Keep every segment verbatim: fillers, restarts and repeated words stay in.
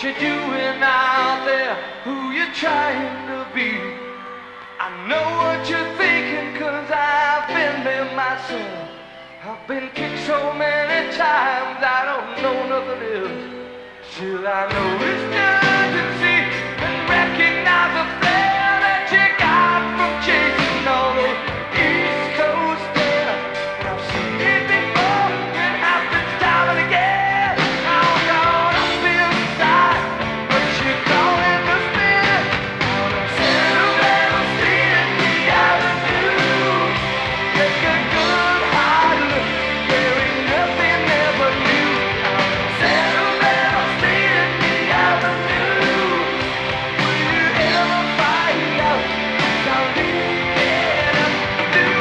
you doing out there? Who you trying to be? I know what you're thinking, cause I've been there myself. I've been kicked so many times, I don't know nothing else. Till I notice the urgency and recognize the flare that you got from chasing all those East Coast stairs. And I've seen it before, and after time and again, I'm gone up inside, but you're calling the spin on a sentimental street in the avenue. Take a good hard look, there ain't nothing ever new. On a sentimental street in the avenue. Will you ever find out just how leading up to you?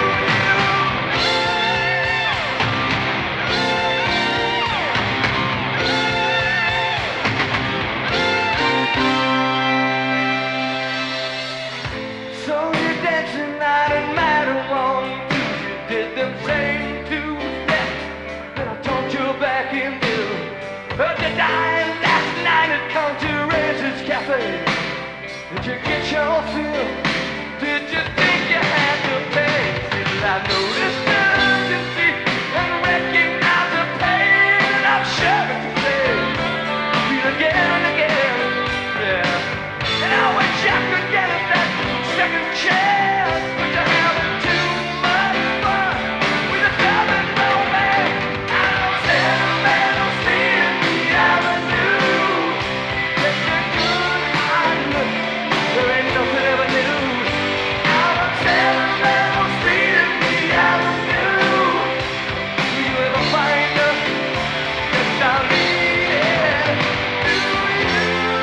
So you're dancing night and Matterhorn too. You did them same two steps that I taught you back in you. But you died last night at Country Razor's Cafe. Did you get your fill? Did you think you had to pay? Did I notice the urgency and recognize the pain? And I'm sure to say, feel again and again, yeah. And I wish I could get us that second chance, but you're having too much fun with a southern romance. I don't sentimental street in the avenue. Take a good hard look, there ain't nothing ever new. Out of sentimental street in the avenue. Will you ever find us just how leading to you?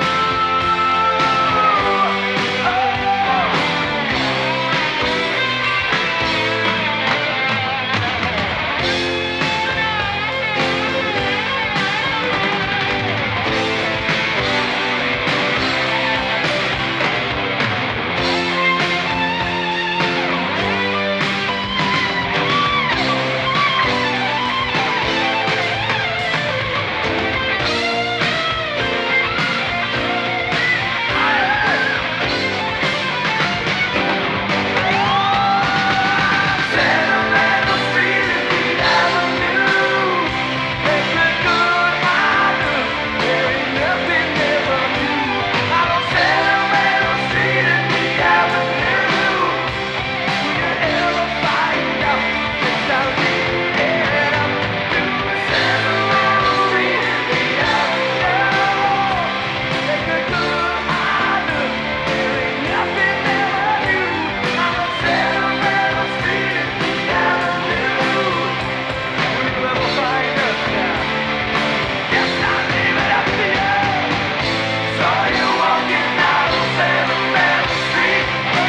Sentimental street in the avenue. Take a good hard look, there ain't nothing ever new. Out on sentimental street in the avenue. Will you ever find out just how leading up to sentimental street in the avenue? Take a good hard look, there ain't nothing ever new. Out on sentimental street in the avenue. Will you ever find us now? Yes, I leave it up to you. Saw you walking out on Sentimental Street.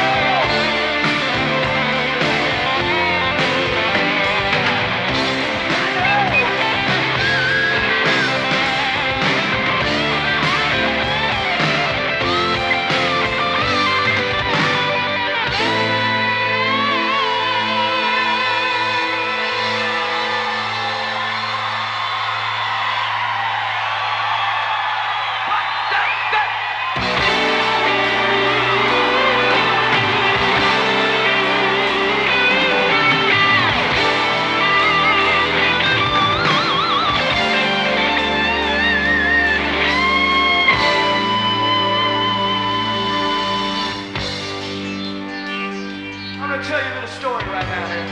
I'm gonna tell you a little story right now here.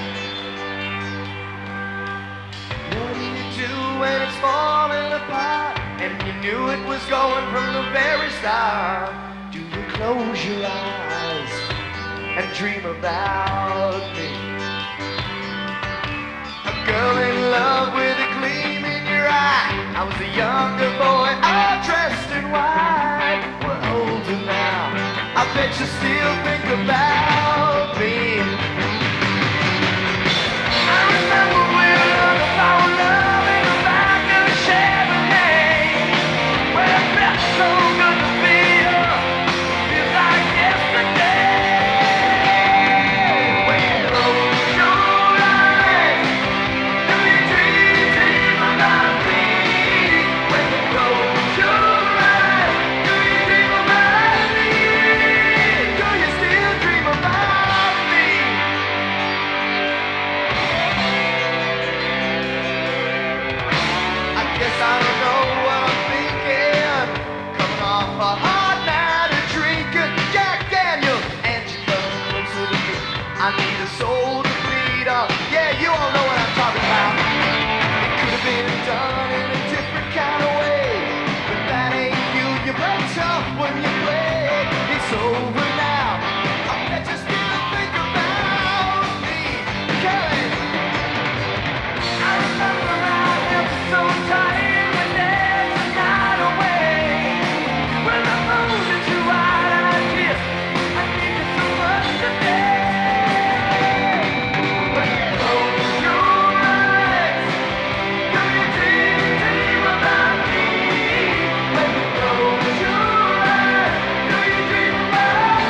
What do you do when it's falling apart and you knew it was going from the very start? Do you close your eyes and dream about me? A girl in love with a gleam in your eye. I was a younger boy, all dressed in white. We're older now, I bet you still think about me. I remember we learned about love in the back of a Chevrolet. Well, it felt so good to feel, feels like yesterday. When you close your eyes, do you dream, dream about me? When you close your eyes, a hard night of drinking Jack Daniels, and she comes closer to me. I need a soul to bleed on. Yeah, you all know what I'm talking about. It could have been done in a different kind of way, but that ain't you. You play tough when you play. It's over now. I bet you still think about me, Kelly. I remember I am so tired when there's a night away. When the moon is too wide, I kiss. I need you so much today. But close your eyes. Do you dream, dream about me? When you close your eyes, do you dream about me?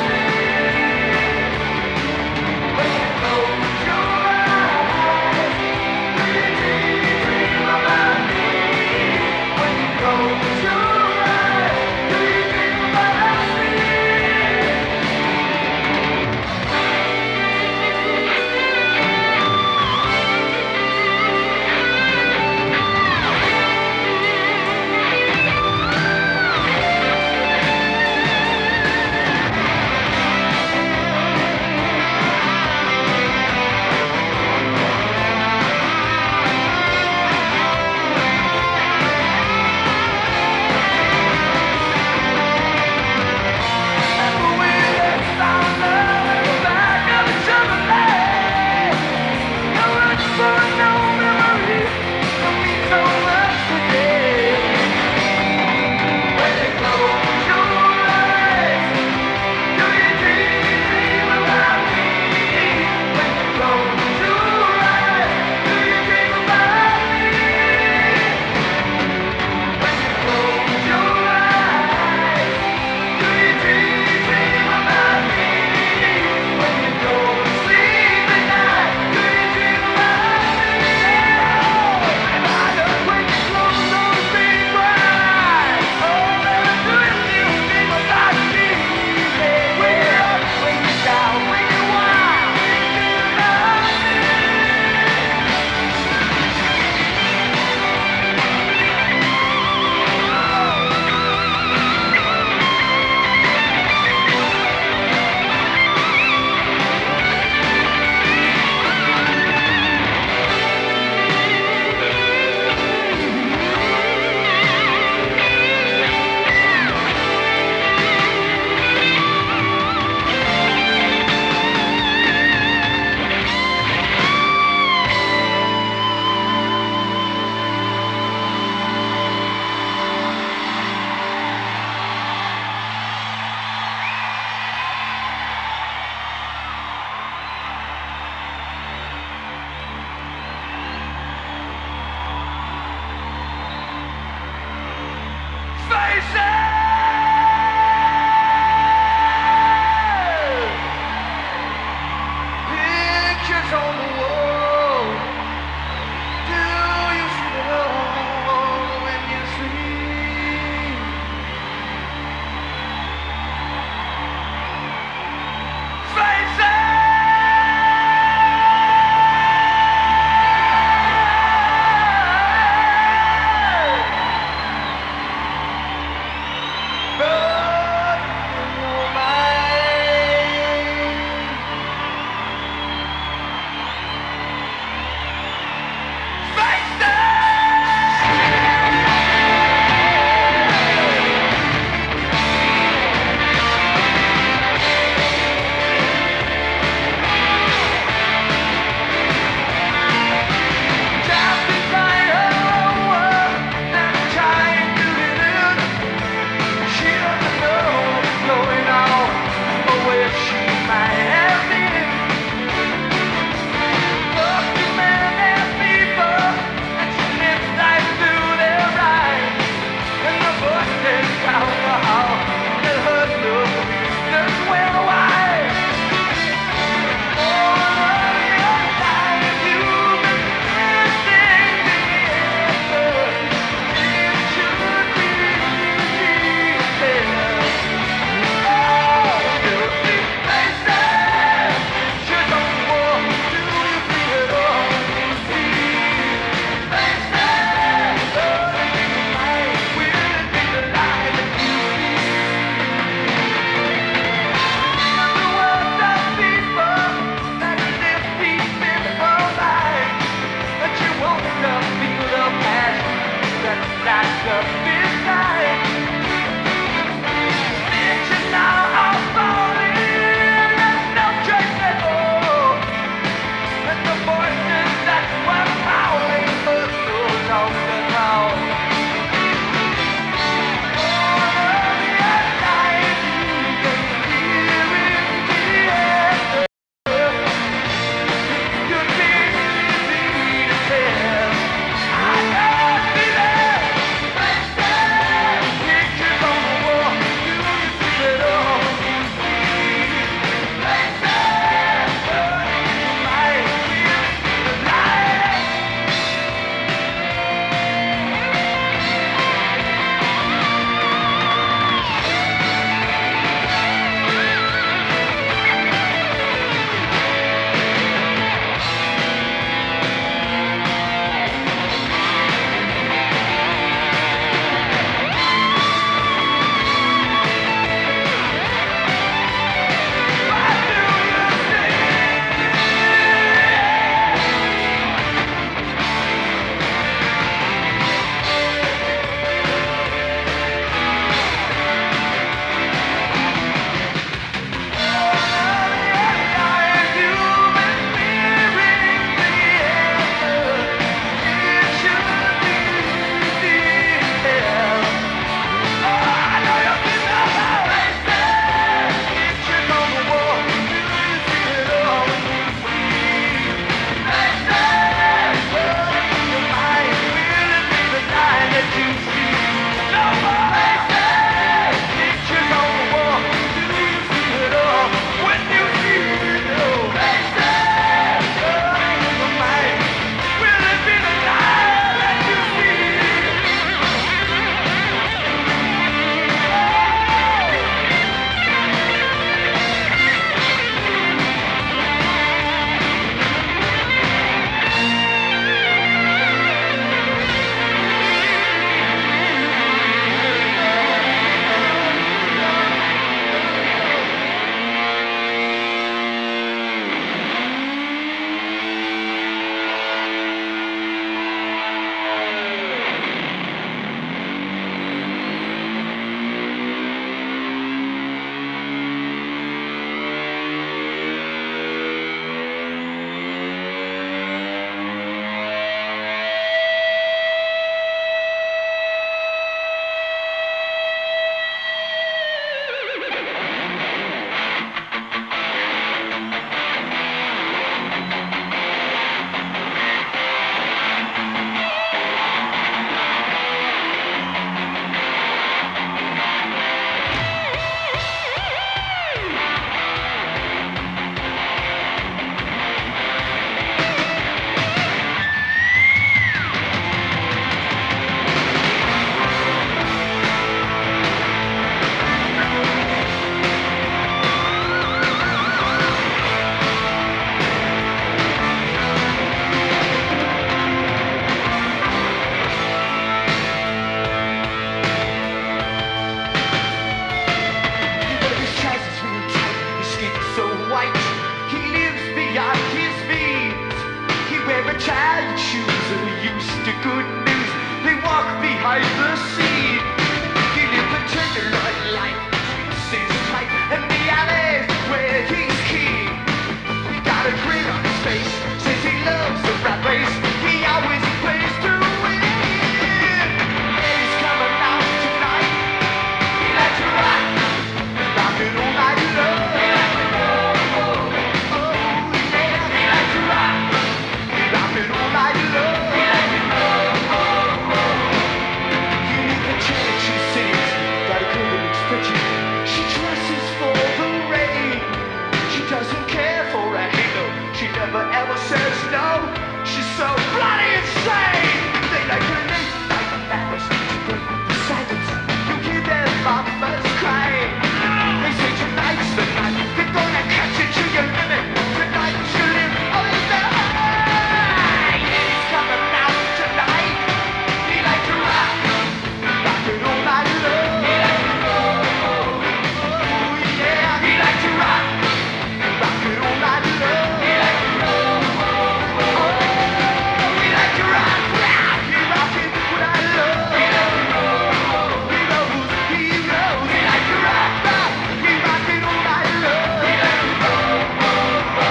rise the seed. He lived a tender life, sees tight, and the alleys where he's keen. He got a grin on his face, says he loves the rat race. He always plays to win. He's coming out tonight. He likes to rock, rock it all night long. He likes to go, oh yeah. He likes to rock, rock it all night long. He likes to go, oh oh. You need the change she sings, got a good expression. She dresses for the rain. She doesn't care for a halo. She never ever says no. She's so bloody insane. They like her late night madness to break the silence. You hear their mamas crying. They say tonight's the night. They're gonna catch you to your limit. Tonight you live or you die. He's coming out tonight. He likes to rock, rock it all night long. He likes to go, oh yeah. He likes to rock, rock it all night long. He likes to go, oh oh. He likes to rock, rock, he rock it all night long. He likes to go, he knows, he knows. He likes to rock, rock, he rock it all night long. He likes to go, oh oh.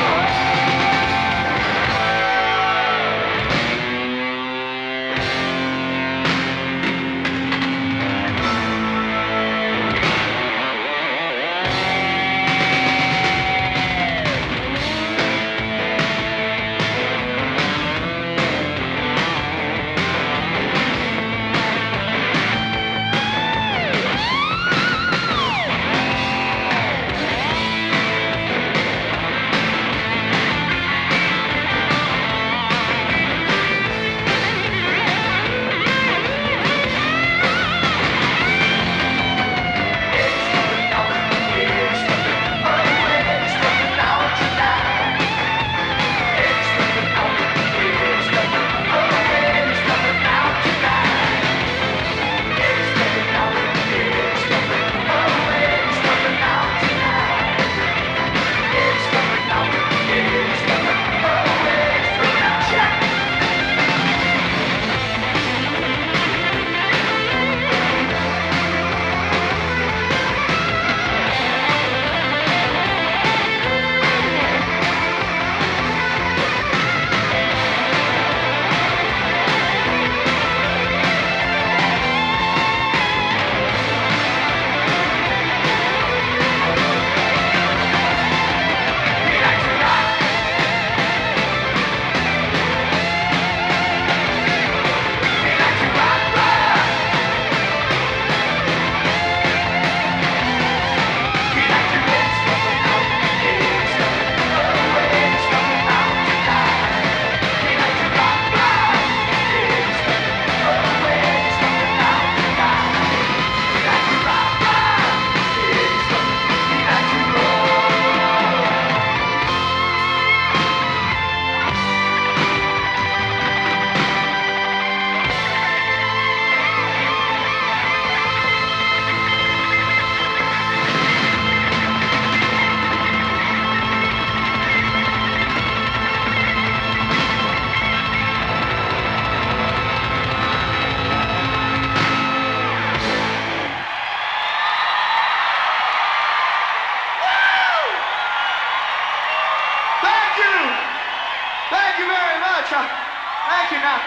Thank you. Now,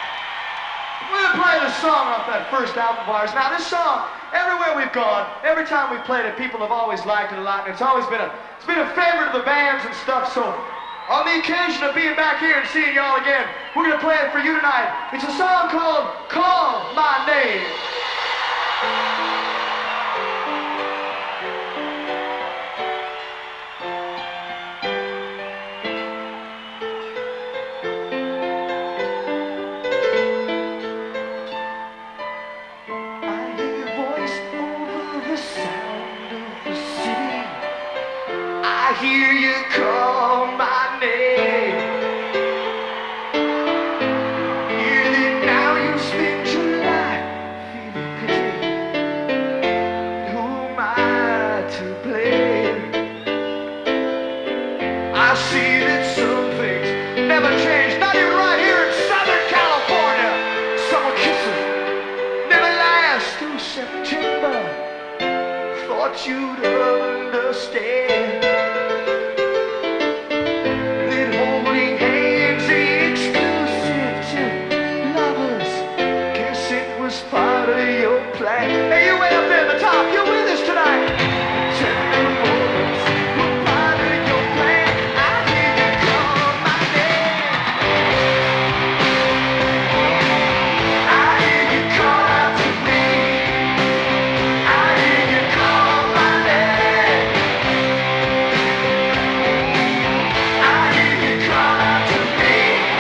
we're going to play the song off that first album of ours. Now, this song, everywhere we've gone, every time we've played it, people have always liked it a lot, and it's always been a, it's been a favorite of the bands and stuff, so on the occasion of being back here and seeing y'all again, we're going to play it for you tonight. It's a song called Call My Name. I hear you call my name. Hear that now you spend your life feeling pity. Who am I to blame? I see that some things never change, not even right here in Southern California. Some will kiss her, thought you'd understand that holding hands is exclusive to lovers. Guess it was part of your plan. Hey, you way up there at the top, you're with us tonight. Tender moments were part of your plan. I hear you call my name. I hear you call out to me. I hear you call my name. I hear you call out to me.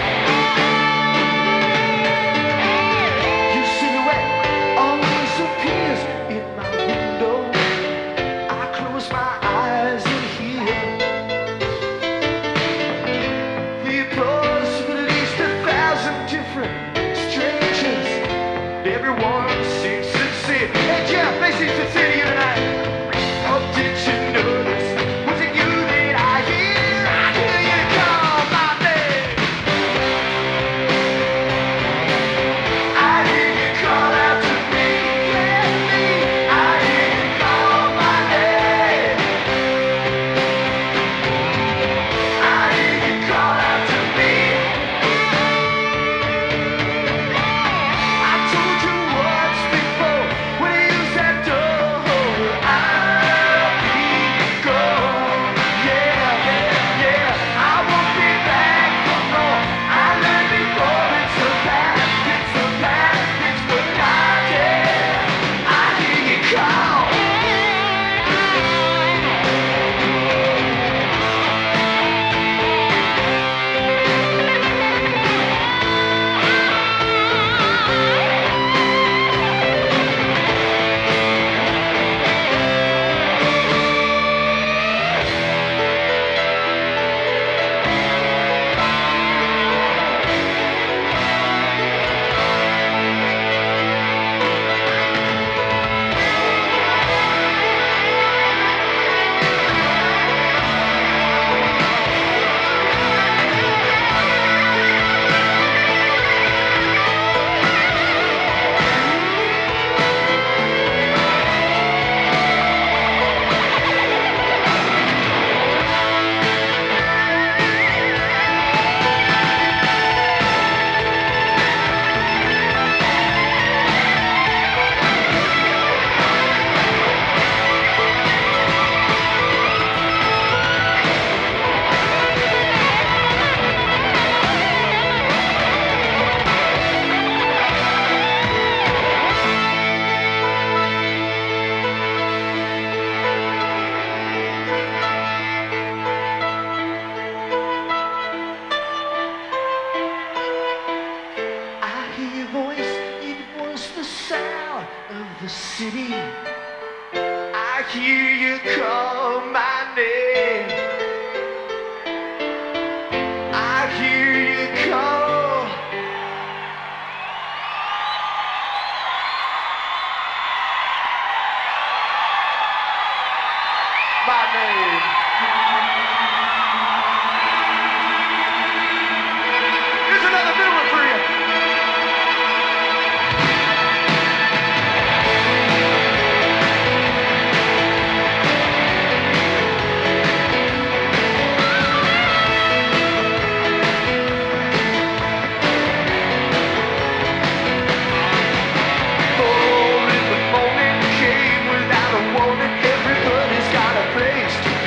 Your silhouette always appears in my window. I close my eyes and hear the possibilities, a thousand different strangers. Everyone seems sincere. Hey Jeff, they seem sincere to you tonight. Oh, did you notice? Was it you that I hear? I hear you call my name. I hear you call out to me. Yeah, me. I hear you call my name. I hear you call out to me. I told you once before, when you use that door, I'll be gone. Yeah, yeah, yeah. I won't be back for more. I learned before it's the past, it's the past, it's forgotten. I hear you call. I hear your voice, it was the sound of the city. I hear you call my name. I hear you call. My name. Here's another new one for you. Oh, if the moment came without a warning, everybody's got a place to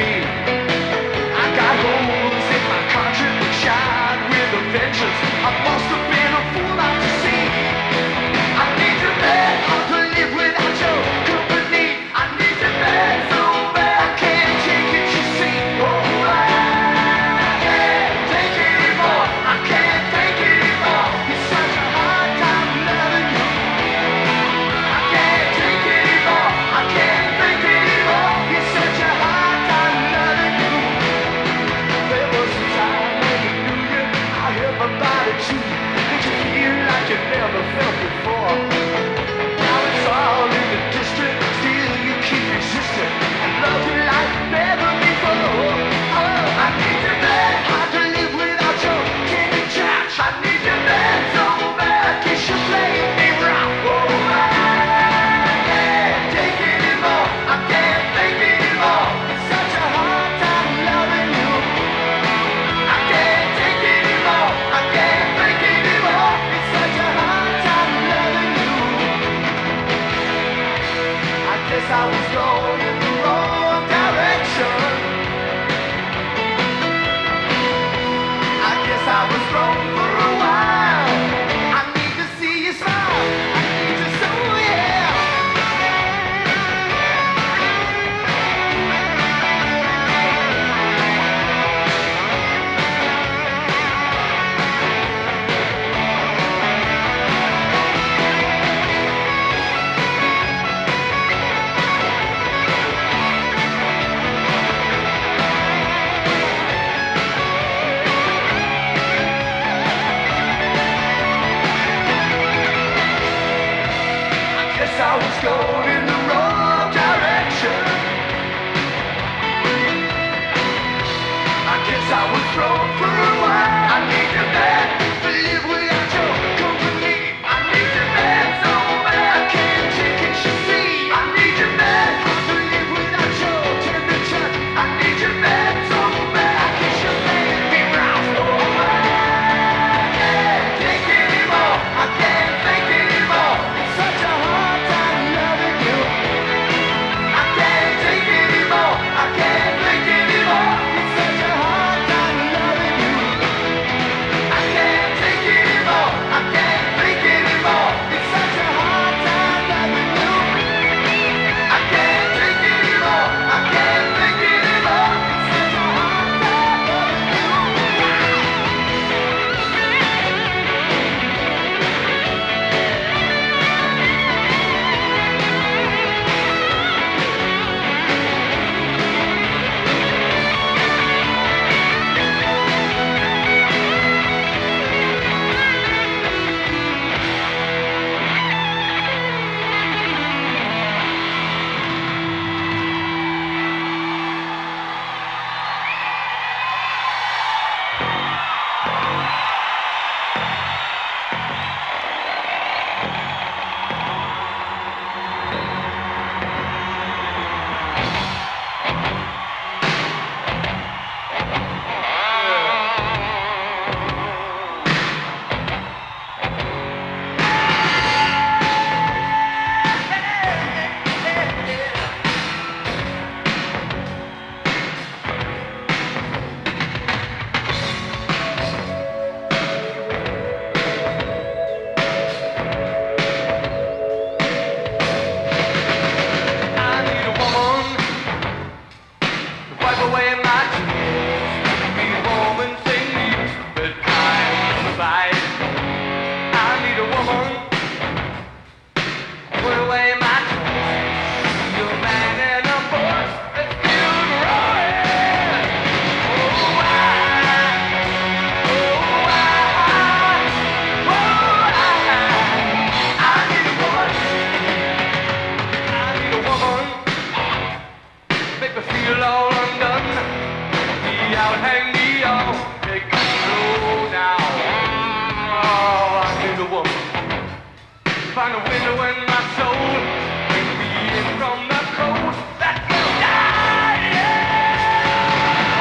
make me feel all undone. Me out, hang me out, make me slow down. Oh, I need a woman. Find a window in my soul, bring me in from the cold. That girl died, yeah.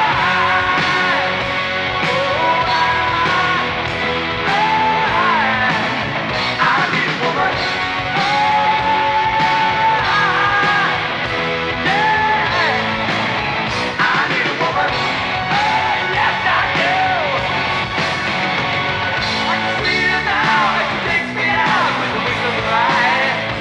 Oh, I, I, I need a woman. Now, it takes me out with the wings of light.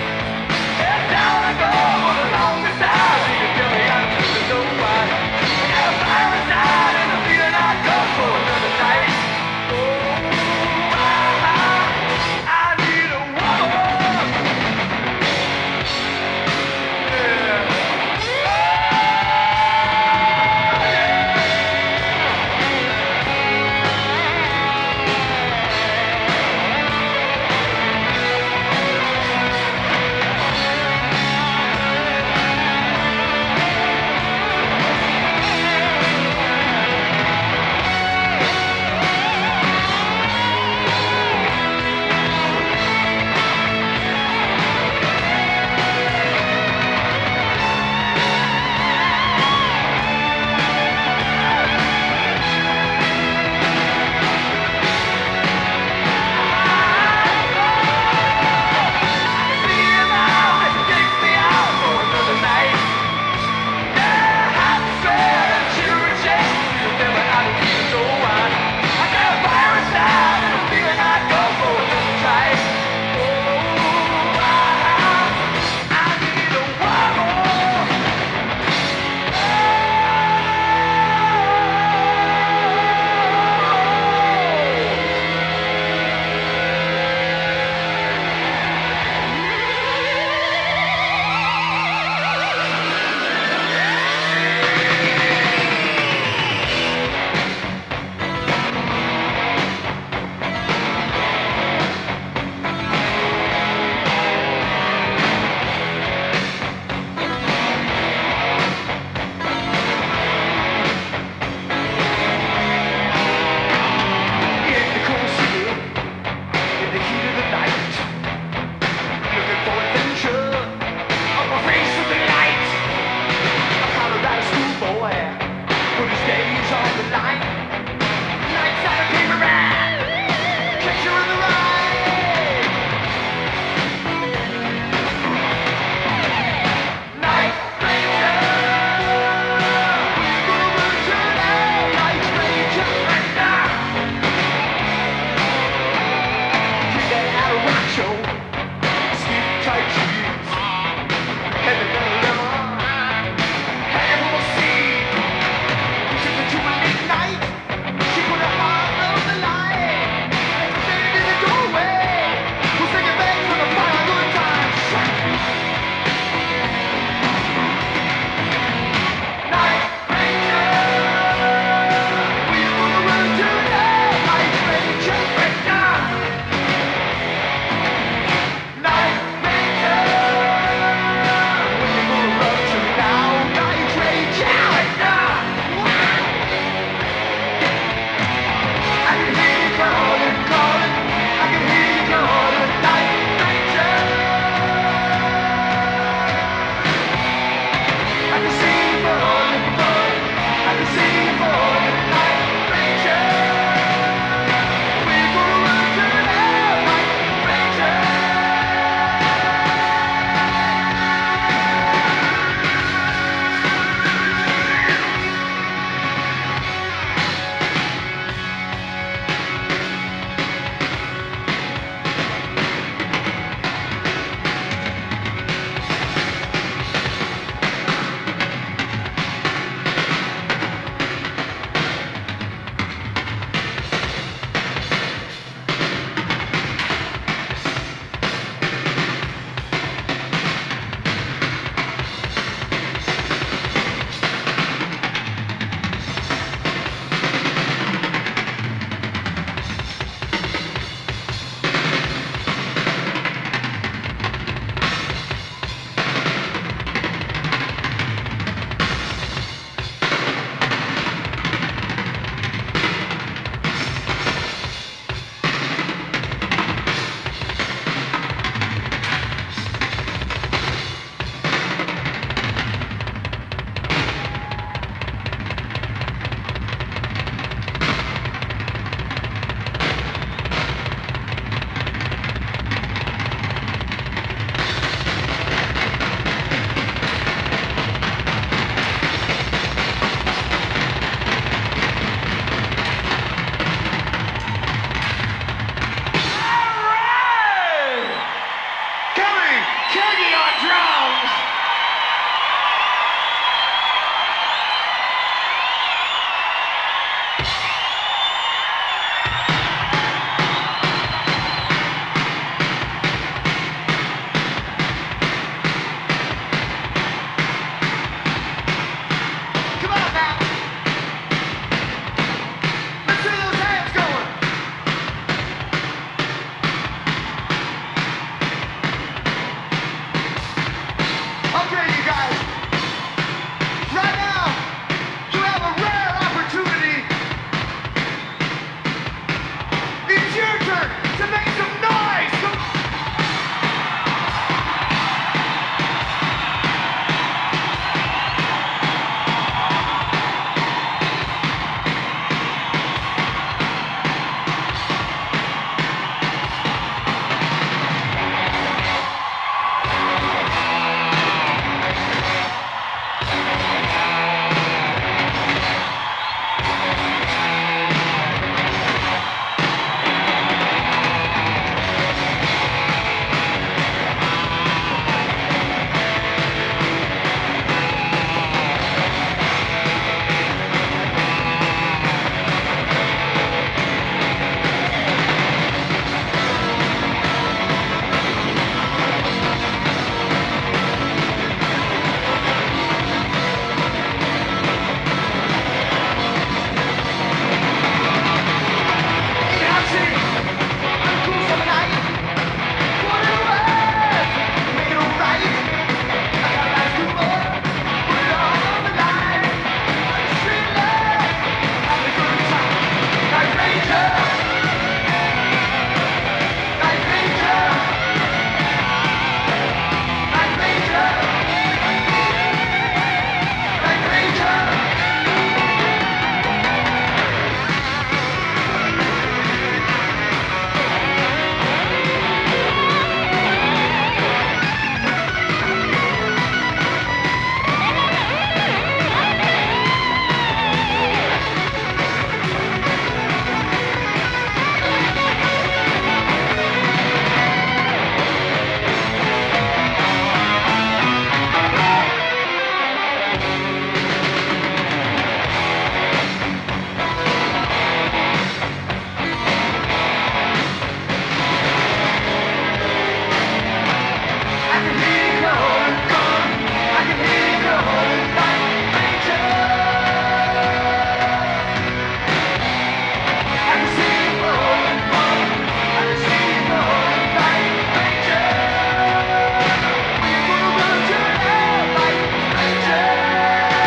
Ranger.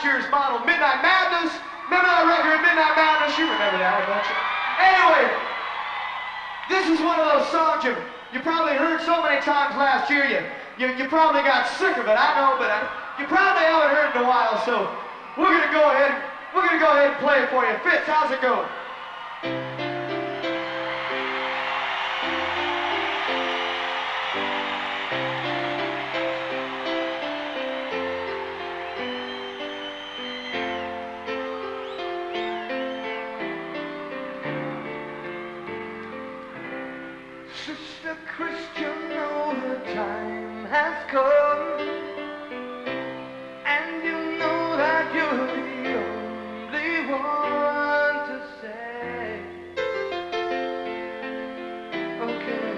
last year's model, Midnight Madness. Remember that record, Midnight Madness? You remember that, don't you? Anyway, this is one of those songs you, you probably heard so many times last year, you, you, you probably got sick of it, I know, but I, you probably haven't heard it in a while, so we're gonna go ahead, we're gonna go ahead and play it for you. Fitz, how's it going? Sister Christian, know the time has come, and you know that you're the only one to say, okay,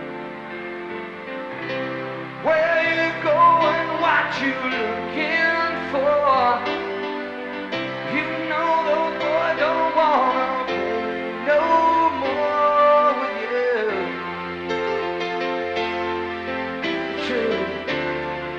where you go and what you looking for. You know those boys don't wanna play no more with you.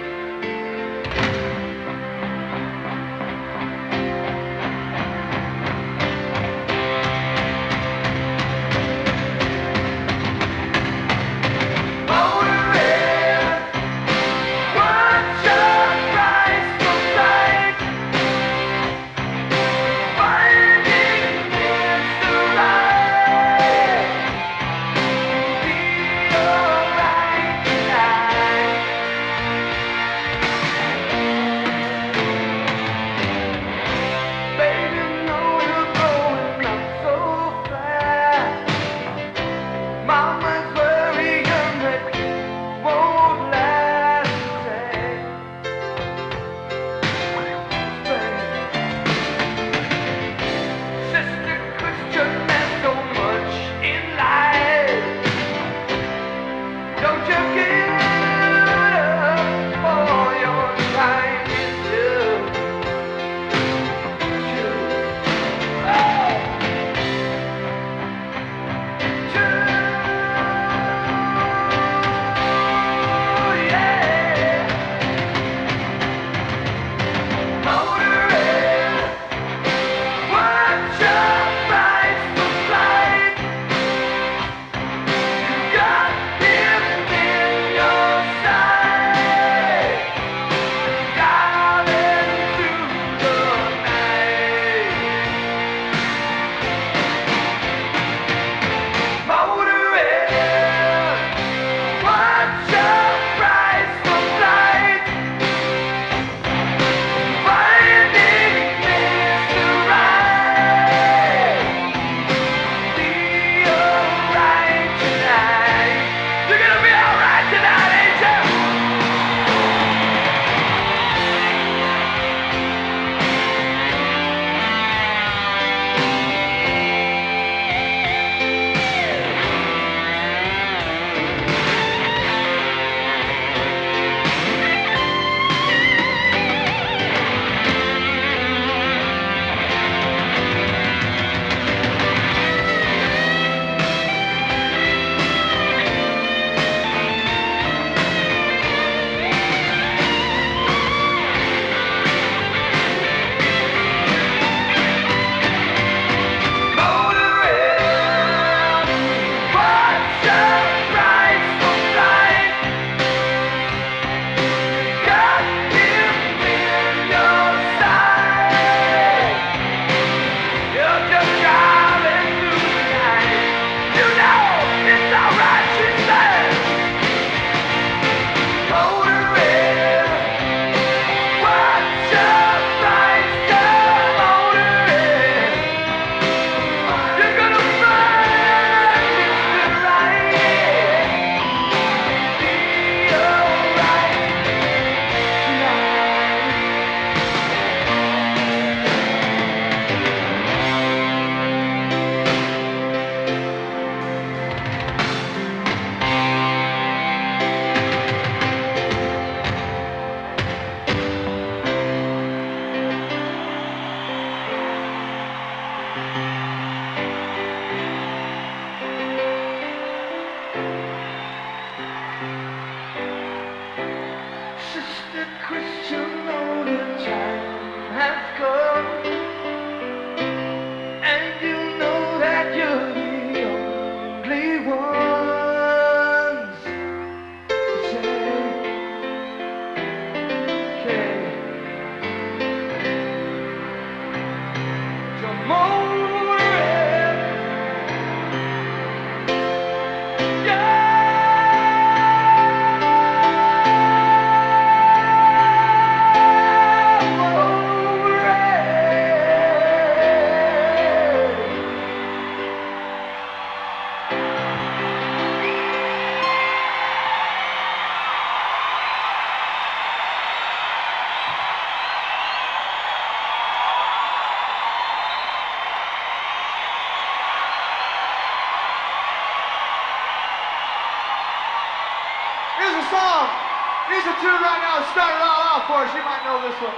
Here's a song. Here's a tune right now. Start it all out for us. You might know this one.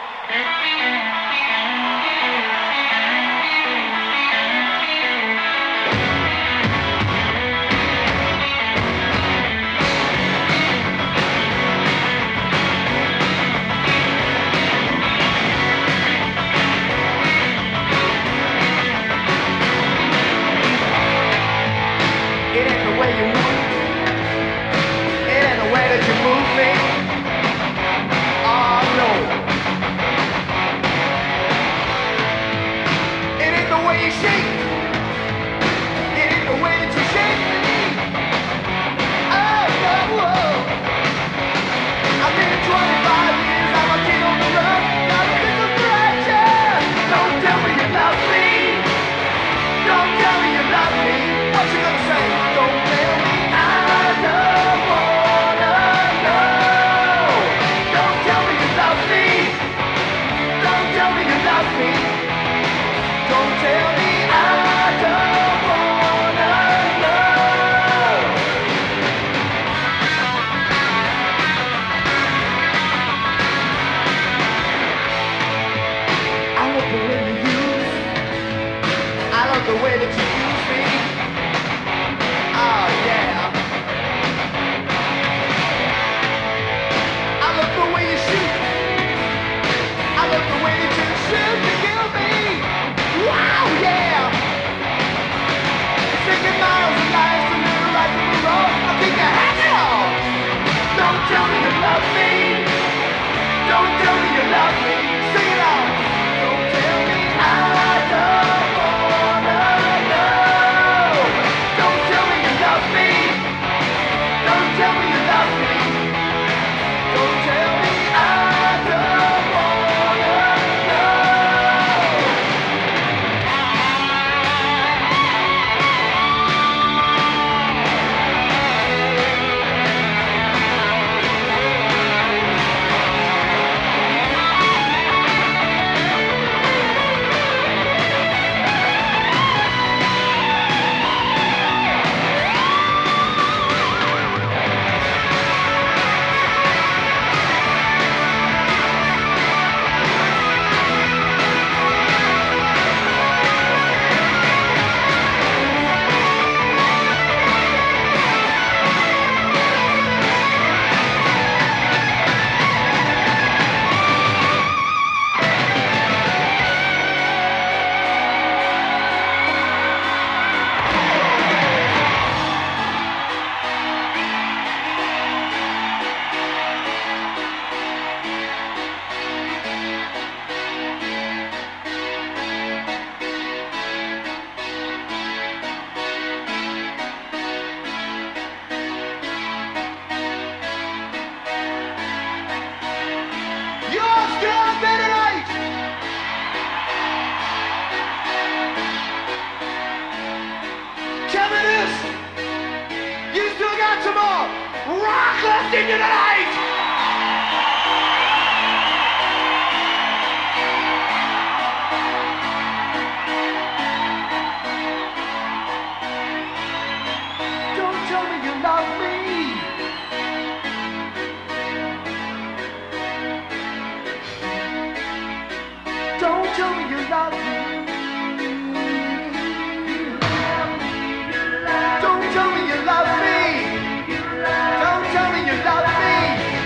It ain't the way you move. It ain't the way that you move me. Oh no. It ain't the way you shake. It ain't the way that you shake me. Oh no. I've been twenty-five years. I'm a king on the road. Got a bit of pressure. Don't tell me you love me. Don't tell me you love me. What you gonna say? Don't tell me I don't wanna know. Don't tell me you love me. Don't tell me you love me. Don't tell me I don't wanna know. I love the way you use. I love the way that you use me. Oh yeah. I love the way you shoot. I love the way that you shoot to kill me. Wow, yeah. It's taking miles and miles to live a life on the road. I think I have it all. Don't tell me you love me. Don't tell me you love me. Sing it out. Don't tell me I don't wanna know. Don't tell me you love me. Don't tell me you love me. Don't tell me I don't wanna know. You're still out there tonight. Tell me this. You still got some more rock left in you tonight. Don't tell me you love me. Don't tell me you love me. Don't tell me you love me. Don't tell me you love me.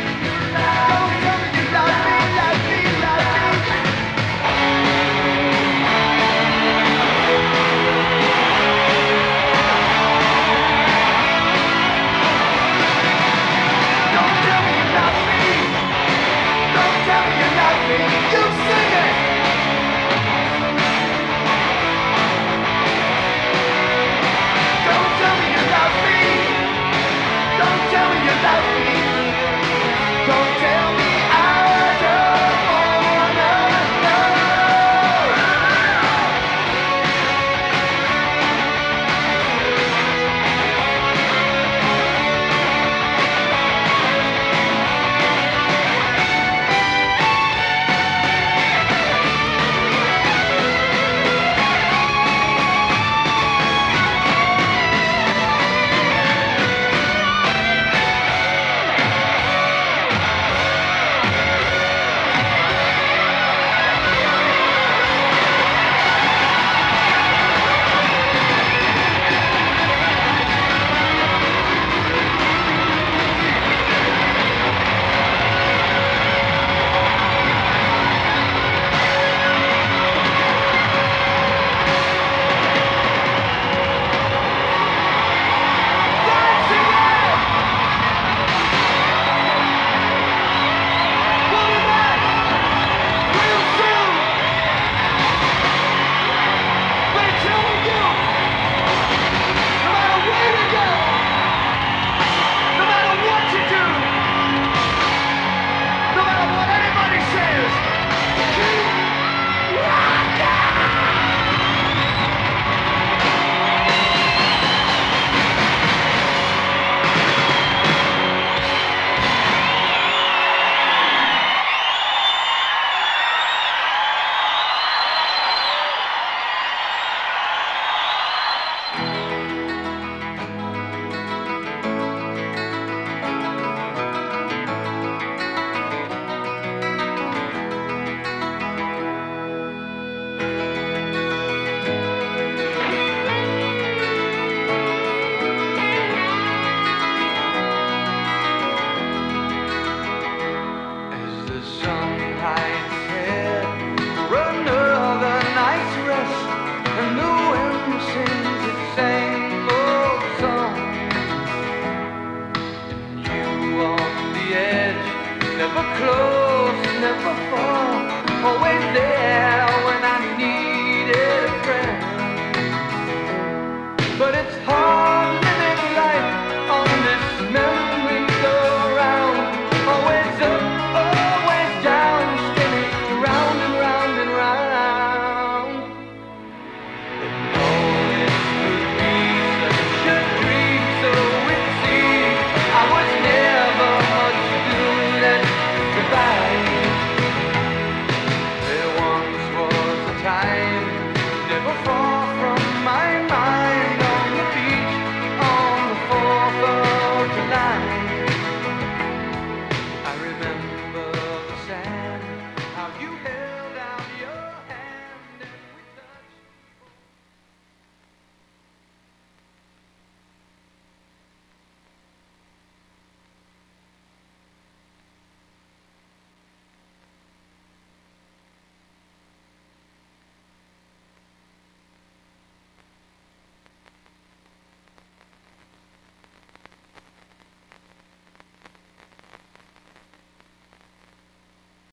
but it's hard.